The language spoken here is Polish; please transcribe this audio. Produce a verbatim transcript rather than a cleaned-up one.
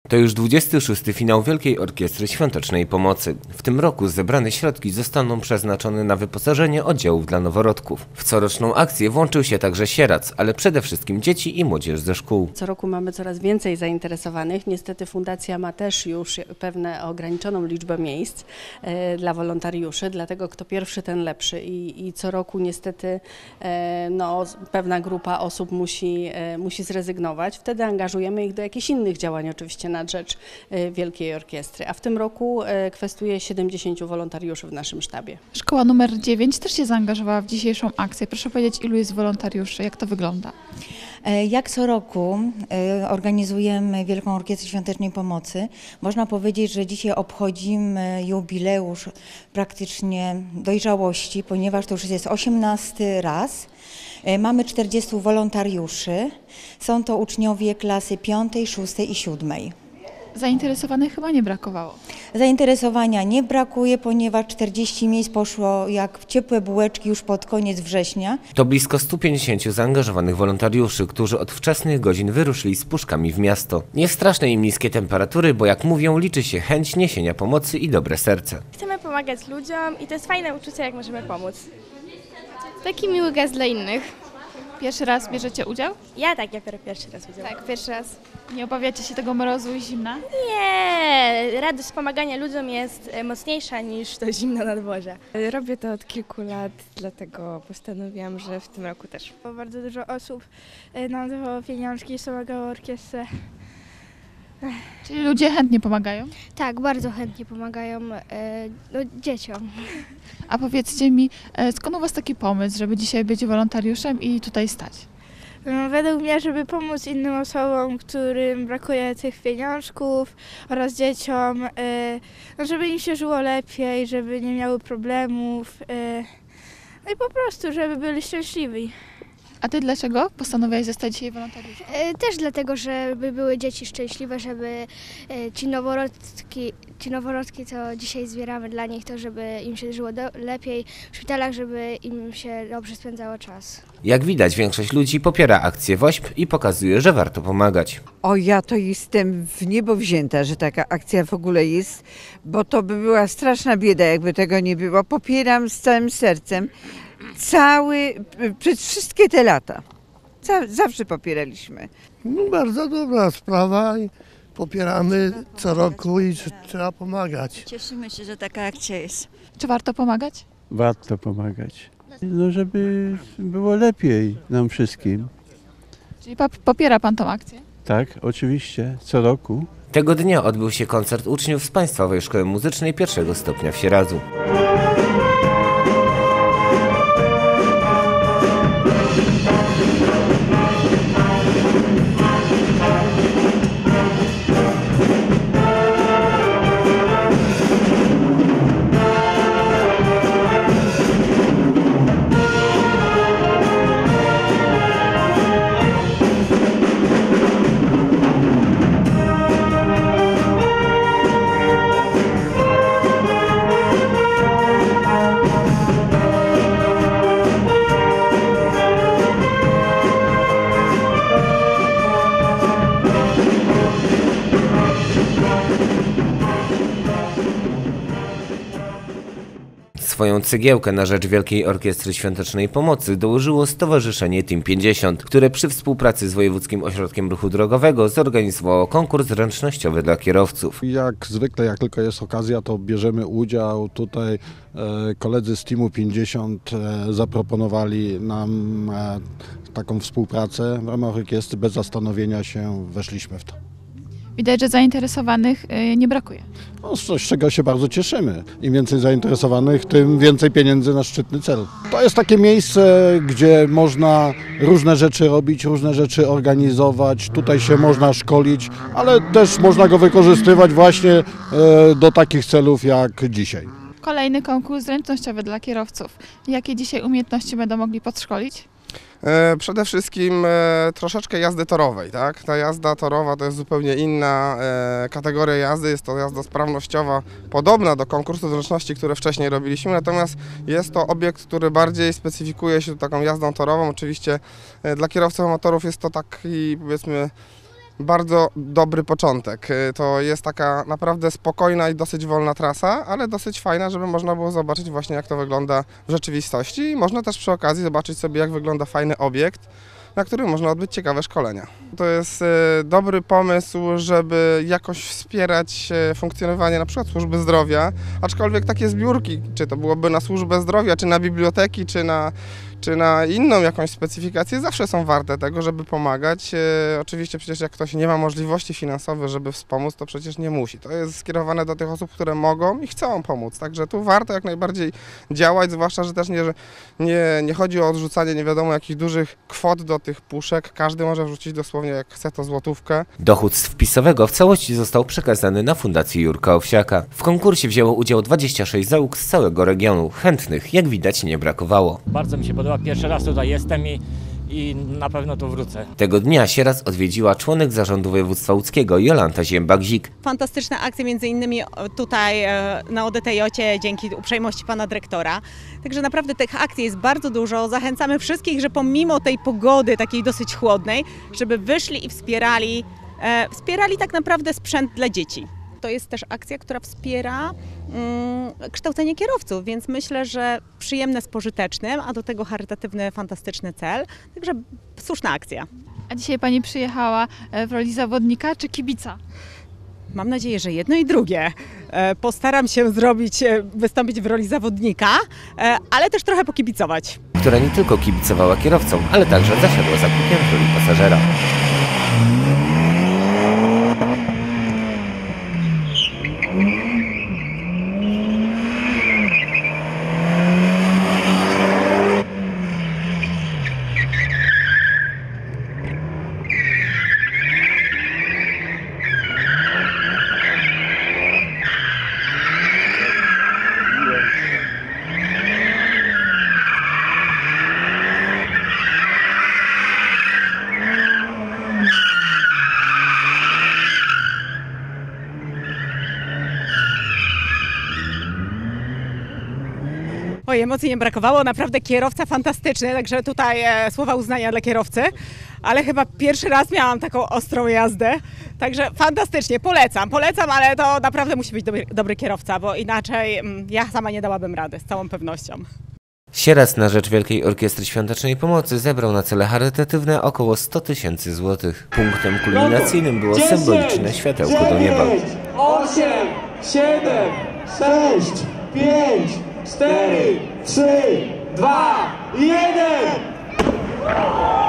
To już dwudziesty szósty finał Wielkiej Orkiestry Świątecznej Pomocy. W tym roku zebrane środki zostaną przeznaczone na wyposażenie oddziałów dla noworodków. W coroczną akcję włączył się także Sierac, ale przede wszystkim dzieci i młodzież ze szkół. Co roku mamy coraz więcej zainteresowanych. Niestety fundacja ma też już pewne ograniczoną liczbę miejsc e, dla wolontariuszy, dlatego kto pierwszy, ten lepszy. I, i co roku niestety e, no, pewna grupa osób musi, e, musi zrezygnować. Wtedy angażujemy ich do jakichś innych działań oczywiście na rzecz Wielkiej Orkiestry, a w tym roku kwestuje siedemdziesięciu wolontariuszy w naszym sztabie. Szkoła numer dziewięć też się zaangażowała w dzisiejszą akcję. Proszę powiedzieć, ilu jest wolontariuszy, jak to wygląda? Jak co roku organizujemy Wielką Orkiestrę Świątecznej Pomocy. Można powiedzieć, że dzisiaj obchodzimy jubileusz praktycznie dojrzałości, ponieważ to już jest osiemnasty raz. Mamy czterdziestu wolontariuszy. Są to uczniowie klasy piątej, szóstej i siódmej. Zainteresowanych chyba nie brakowało. Zainteresowania nie brakuje, ponieważ czterdzieści miejsc poszło jak w ciepłe bułeczki już pod koniec września. To blisko stu pięćdziesięciu zaangażowanych wolontariuszy, którzy od wczesnych godzin wyruszyli z puszkami w miasto. Nie straszne im niskie temperatury, bo jak mówią, liczy się chęć niesienia pomocy i dobre serce. Chcemy pomagać ludziom i to jest fajne uczucie, jak możemy pomóc. Taki miły gest dla innych. Pierwszy raz bierzecie udział? Ja tak, ja biorę pierwszy raz udział. Tak, pierwszy raz. Nie obawiacie się tego mrozu i zimna? Nie, radość pomagania ludziom jest mocniejsza niż to zimno na dworze. Robię to od kilku lat, dlatego postanowiłam, że w tym roku też. Bardzo dużo osób nam dawało pieniążki i pomagało orkiestrze. Czyli ludzie chętnie pomagają? Tak, bardzo chętnie pomagają e, no, dzieciom. A powiedzcie mi, skąd u Was taki pomysł, żeby dzisiaj być wolontariuszem i tutaj stać? Według mnie, żeby pomóc innym osobom, którym brakuje tych pieniążków oraz dzieciom, no żeby im się żyło lepiej, żeby nie miały problemów, no i po prostu, żeby byli szczęśliwi. A Ty dlaczego postanowiłaś zostać dzisiaj wolontariuszem? E, też dlatego, żeby były dzieci szczęśliwe, żeby e, ci noworodki, ci noworodki, co dzisiaj zbieramy dla nich, to żeby im się żyło do, lepiej w szpitalach, żeby im się dobrze spędzało czas. Jak widać, większość ludzi popiera akcję WOŚP i pokazuje, że warto pomagać. O, ja to jestem w niebo wzięta, że taka akcja w ogóle jest, bo to by była straszna bieda, jakby tego nie było. Popieram z całym sercem. Cały, przez wszystkie te lata. Zawsze popieraliśmy. No, bardzo dobra sprawa i popieramy co roku i trzeba pomagać. Cieszymy się, że taka akcja jest. Czy warto pomagać? Warto pomagać. No, żeby było lepiej nam wszystkim. Czyli popiera Pan tą akcję? Tak, oczywiście, co roku. Tego dnia odbył się koncert uczniów z Państwowej Szkoły Muzycznej pierwszego stopnia w Sieradzu. Swoją cegiełkę na rzecz Wielkiej Orkiestry Świątecznej Pomocy dołożyło Stowarzyszenie Team pięćdziesiąt, które przy współpracy z Wojewódzkim Ośrodkiem Ruchu Drogowego zorganizowało konkurs zręcznościowy dla kierowców. Jak zwykle, jak tylko jest okazja, to bierzemy udział. Tutaj e, koledzy z Teamu pięćdziesiąt e, zaproponowali nam e, taką współpracę w ramach orkiestry. Bez zastanowienia się weszliśmy w to. Widać, że zainteresowanych nie brakuje. No, z czego się bardzo cieszymy. Im więcej zainteresowanych, tym więcej pieniędzy na szczytny cel. To jest takie miejsce, gdzie można różne rzeczy robić, różne rzeczy organizować. Tutaj się można szkolić, ale też można go wykorzystywać właśnie do takich celów jak dzisiaj. Kolejny konkurs zręcznościowy dla kierowców. Jakie dzisiaj umiejętności będą mogli podszkolić? Przede wszystkim troszeczkę jazdy torowej, tak? Ta jazda torowa to jest zupełnie inna kategoria jazdy, jest to jazda sprawnościowa, podobna do konkursu zręczności, które wcześniej robiliśmy, natomiast jest to obiekt, który bardziej specyfikuje się taką jazdą torową. Oczywiście dla kierowców amatorów jest to taki, powiedzmy, bardzo dobry początek. To jest taka naprawdę spokojna i dosyć wolna trasa, ale dosyć fajna, żeby można było zobaczyć właśnie, jak to wygląda w rzeczywistości i można też przy okazji zobaczyć sobie, jak wygląda fajny obiekt, na którym można odbyć ciekawe szkolenia. To jest dobry pomysł, żeby jakoś wspierać funkcjonowanie na przykład służby zdrowia, aczkolwiek takie zbiórki, czy to byłoby na służbę zdrowia, czy na biblioteki, czy na, czy na inną jakąś specyfikację, zawsze są warte tego, żeby pomagać. Oczywiście przecież jak ktoś nie ma możliwości finansowych, żeby wspomóc, to przecież nie musi. To jest skierowane do tych osób, które mogą i chcą pomóc, także tu warto jak najbardziej działać, zwłaszcza, że też nie, że nie, nie chodzi o odrzucanie nie wiadomo jakich dużych kwot do tych puszek, każdy może wrzucić dosłownie jak chce to złotówkę. Dochód z wpisowego w całości został przekazany na Fundację Jurka Owsiaka. W konkursie wzięło udział dwadzieścia sześć załóg z całego regionu. Chętnych, jak widać, nie brakowało. Bardzo mi się podoba, pierwszy raz tutaj jestem i, i na pewno tu wrócę. Tego dnia Sieradz odwiedziła członek zarządu województwa łódzkiego Jolanta Ziębak-Zik. Fantastyczna akcja między innymi tutaj na O D T J dzięki uprzejmości pana dyrektora. Także naprawdę tych akcji jest bardzo dużo. Zachęcamy wszystkich, że pomimo tej pogody takiej dosyć chłodnej, żeby wyszli i wspierali, e, wspierali tak naprawdę sprzęt dla dzieci. To jest też akcja, która wspiera mm, kształcenie kierowców, więc myślę, że przyjemne z pożytecznym, a do tego charytatywny, fantastyczny cel. Także słuszna akcja. A dzisiaj pani przyjechała w roli zawodnika czy kibica? Mam nadzieję, że jedno i drugie. Postaram się zrobić, wystąpić w roli zawodnika, ale też trochę pokibicować. Która nie tylko kibicowała kierowcom, ale także zasiadła za kółkiem w roli pasażera. Oj, emocji nie brakowało, naprawdę kierowca fantastyczny, także tutaj e, słowa uznania dla kierowcy, ale chyba pierwszy raz miałam taką ostrą jazdę, także fantastycznie, polecam, polecam, ale to naprawdę musi być dobry, dobry kierowca, bo inaczej mm, ja sama nie dałabym rady, z całą pewnością. Sieradz na rzecz Wielkiej Orkiestry Świątecznej Pomocy zebrał na cele charytatywne około sto tysięcy złotych. Punktem kulminacyjnym było symboliczne światełko do nieba. osiem, siedem, sześć, pięć, cztery, trzy, dwa, jeden!